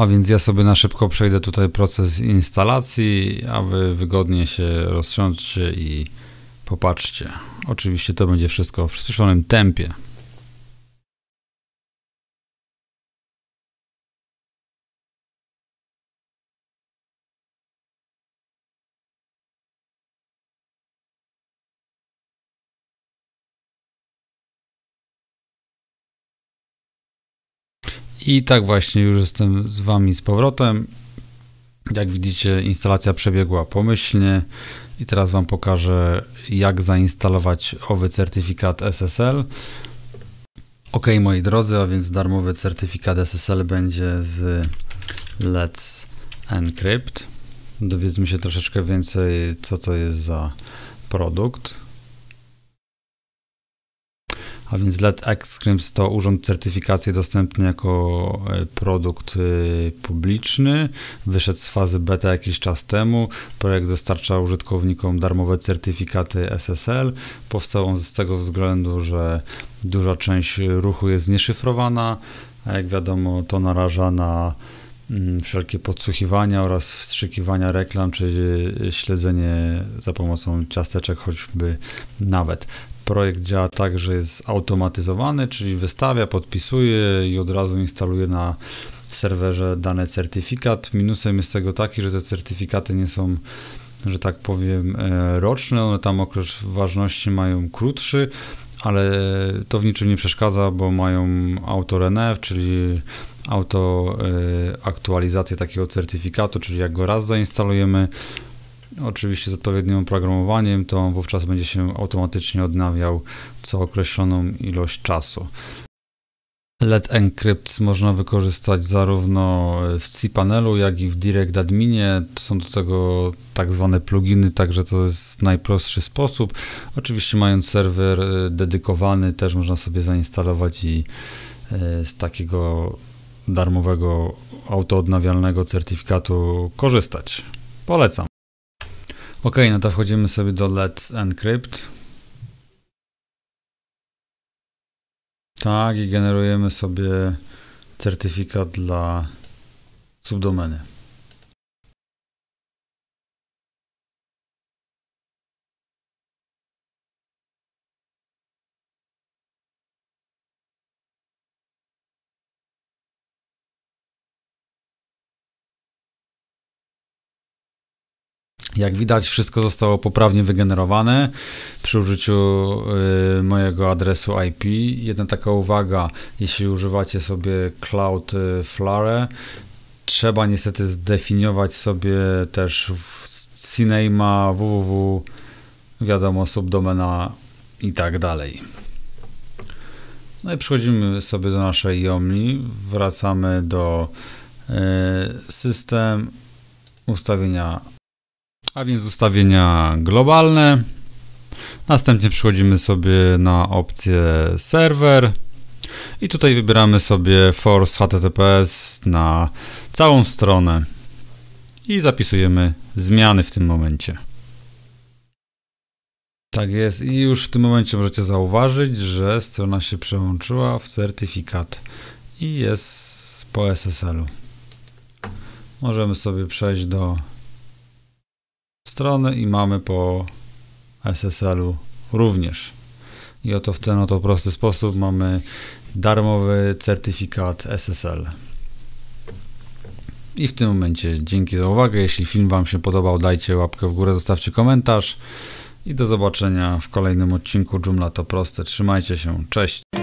A więc ja sobie na szybko przejdę tutaj proces instalacji, a wy wygodnie się rozsiądźcie i popatrzcie. Oczywiście to będzie wszystko w przyspieszonym tempie. I tak właśnie już jestem z Wami z powrotem. Jak widzicie, instalacja przebiegła pomyślnie i teraz Wam pokażę, jak zainstalować owy certyfikat SSL. Ok, moi drodzy, a więc darmowy certyfikat SSL będzie z Let's Encrypt. Dowiedzmy się troszeczkę więcej, co to jest za produkt. A więc Let's Encrypt to urząd certyfikacji dostępny jako produkt publiczny. Wyszedł z fazy beta jakiś czas temu. Projekt dostarcza użytkownikom darmowe certyfikaty SSL. Powstał on z tego względu, że duża część ruchu jest nieszyfrowana, a jak wiadomo, to naraża na wszelkie podsłuchiwania oraz wstrzykiwania reklam, czy śledzenie za pomocą ciasteczek choćby nawet. Projekt działa tak, że jest automatyzowany, czyli wystawia, podpisuje i od razu instaluje na serwerze dany certyfikat. Minusem jest tego taki, że te certyfikaty nie są, że tak powiem, roczne. One tam okres ważności mają krótszy, ale to w niczym nie przeszkadza, bo mają auto-renewal, czyli aktualizację takiego certyfikatu, czyli jak go raz zainstalujemy, oczywiście z odpowiednim oprogramowaniem, to on wówczas będzie się automatycznie odnawiał co określoną ilość czasu. Let's Encrypt można wykorzystać zarówno w cPanelu, jak i w Direct Adminie. Są do tego tak zwane pluginy, także to jest najprostszy sposób. Oczywiście mając serwer dedykowany, też można sobie zainstalować i z takiego darmowego, autoodnawialnego certyfikatu korzystać. Polecam. Ok, no to wchodzimy sobie do Let's Encrypt. Tak, i generujemy sobie certyfikat dla subdomeny. Jak widać, wszystko zostało poprawnie wygenerowane przy użyciu mojego adresu IP. Jedna taka uwaga, jeśli używacie sobie Cloudflare, trzeba niestety zdefiniować sobie też CNAME, www, wiadomo, subdomena i tak dalej. No i przechodzimy sobie do naszej YOMLI, wracamy do system, ustawienia, a więc ustawienia globalne. Następnie przechodzimy sobie na opcję serwer i tutaj wybieramy sobie force HTTPS na całą stronę i zapisujemy zmiany w tym momencie. Tak jest i już w tym momencie możecie zauważyć, że strona się przełączyła w certyfikat i jest po SSL-u. Możemy sobie przejść do strony i mamy po SSL-u również. I oto w ten oto prosty sposób mamy darmowy certyfikat SSL. I w tym momencie dzięki za uwagę. Jeśli film Wam się podobał, dajcie łapkę w górę, zostawcie komentarz i do zobaczenia w kolejnym odcinku Joomla to proste. Trzymajcie się, cześć!